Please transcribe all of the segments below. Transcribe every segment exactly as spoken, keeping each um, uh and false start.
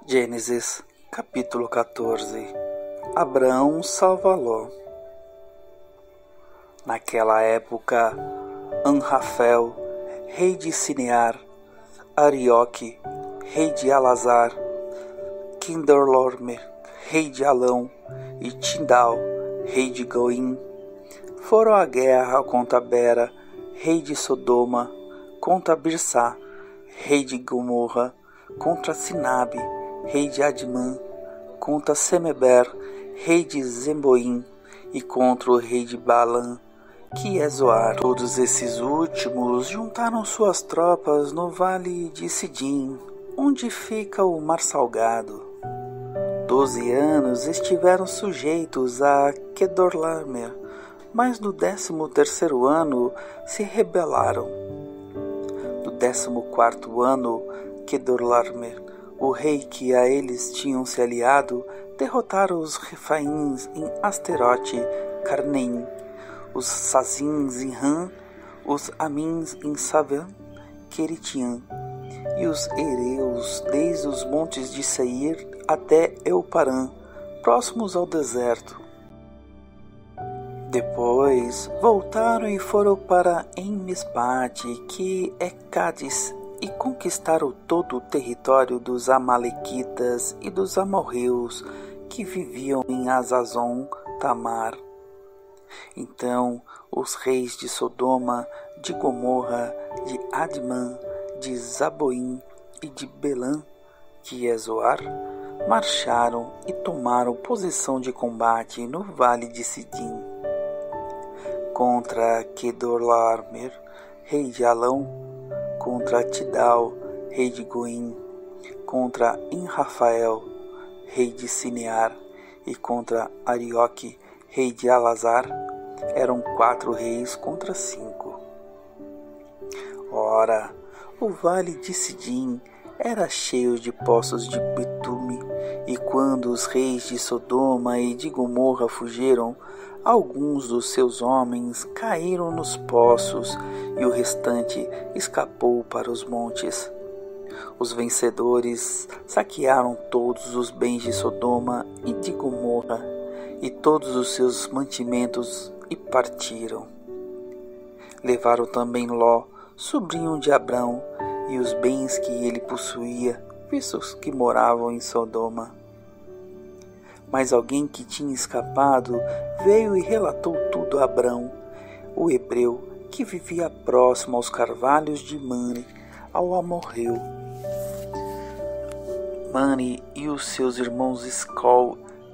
Gênesis, capítulo quatorze. Abraão salva Ló. Naquela época, Anrafel, rei de Sinear, Arioque, rei de Alazar, Quindorlaomer, rei de Alão, e Tindal, rei de Goim, foram à guerra contra Bera, rei de Sodoma, contra Birsá, rei de Gomorra, contra Sinabe, rei de Admã, contra Semeber, rei de Zemboim, e contra o rei de Baalã, que é Zoar. Todos esses últimos juntaram suas tropas no vale de Sidim, onde fica o Mar Salgado. Doze anos estiveram sujeitos a Quedorlaomer, mas no décimo terceiro ano se rebelaram. No décimo quarto ano, Quedorlaomer, o rei que a eles tinham se aliado, derrotaram os Refaíns em Asterote Carneim, os Sazins em Ram, os Amins em Savã Queritiã, e os Ereus desde os montes de Seir até Euparã, próximos ao deserto. Depois voltaram e foram para Enmisbate, que é Cádiz, e conquistaram todo o território dos Amalequitas e dos amorreus que viviam em Azazon Tamar. Então os reis de Sodoma, de Gomorra, de Admã, de Zaboim e de Belã, que é Zoar, marcharam e tomaram posição de combate no vale de Sidim. Contra Quedorlaomer, rei de Alão, contra Tidal, rei de Goim, contra Enrafael, rei de Sinear, e contra Arioque, rei de Alazar, eram quatro reis contra cinco. Ora, o vale de Sidim era cheio de poços de betume, e quando os reis de Sodoma e de Gomorra fugiram, alguns dos seus homens caíram nos poços, e o restante escapou para os montes. Os vencedores saquearam todos os bens de Sodoma e de Gomorra, e todos os seus mantimentos, e partiram. Levaram também Ló, sobrinho de Abrão, e os bens que ele possuía, vistos que moravam em Sodoma. Mas alguém que tinha escapado veio e relatou tudo a Abrão, o hebreu, que vivia próximo aos carvalhos de Mane, ao amorreu. Mane e os seus irmãos Escol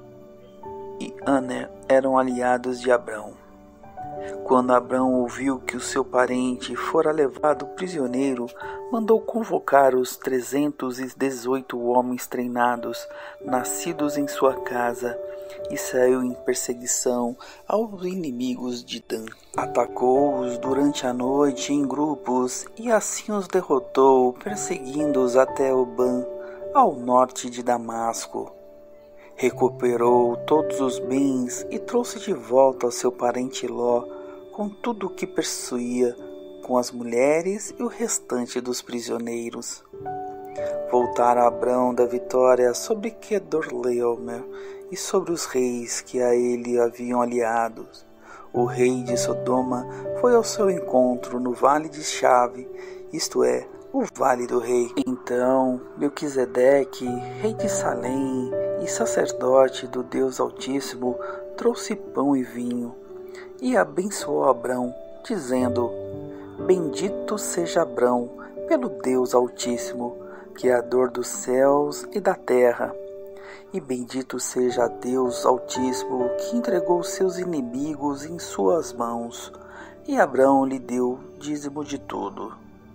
e Aner eram aliados de Abrão. Quando Abrão ouviu que o seu parente fora levado prisioneiro, mandou convocar os trezentos e dezoito homens treinados, nascidos em sua casa, e saiu em perseguição aos inimigos de Dan. Atacou-os durante a noite em grupos, e assim os derrotou, perseguindo-os até Oban, ao norte de Damasco. Recuperou todos os bens e trouxe de volta ao seu parente Ló, com tudo o que possuía, com as mulheres e o restante dos prisioneiros. Voltaram a Abrão da vitória sobre Quedorlaomer e sobre os reis que a ele haviam aliados. O rei de Sodoma foi ao seu encontro no vale de Chave, isto é, o vale do rei. Então Melquisedeque, rei de Salém e sacerdote do Deus Altíssimo, trouxe pão e vinho, e abençoou Abrão, dizendo: Bendito seja Abrão pelo Deus Altíssimo, Criador dos céus e da terra, e bendito seja Deus Altíssimo, que entregou seus inimigos em suas mãos. E Abrão lhe deu dízimo de tudo.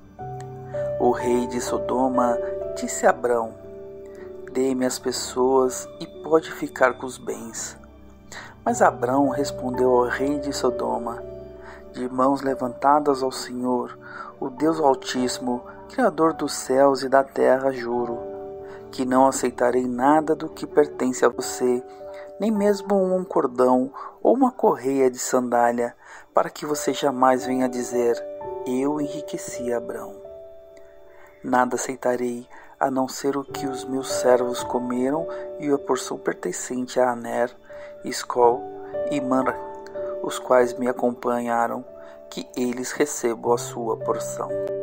O rei de Sodoma disse a Abrão: Dê-me as pessoas e pode ficar com os bens. Mas Abrão respondeu ao rei de Sodoma: De mãos levantadas ao Senhor, o Deus Altíssimo, Criador dos céus e da terra, juro, que não aceitarei nada do que pertence a você, nem mesmo um cordão ou uma correia de sandália, para que você jamais venha dizer: Eu enriqueci Abrão. Nada aceitarei, a não ser o que os meus servos comeram e a porção pertencente a Aner, Escol e Manra, os quais me acompanharam, que eles recebam a sua porção.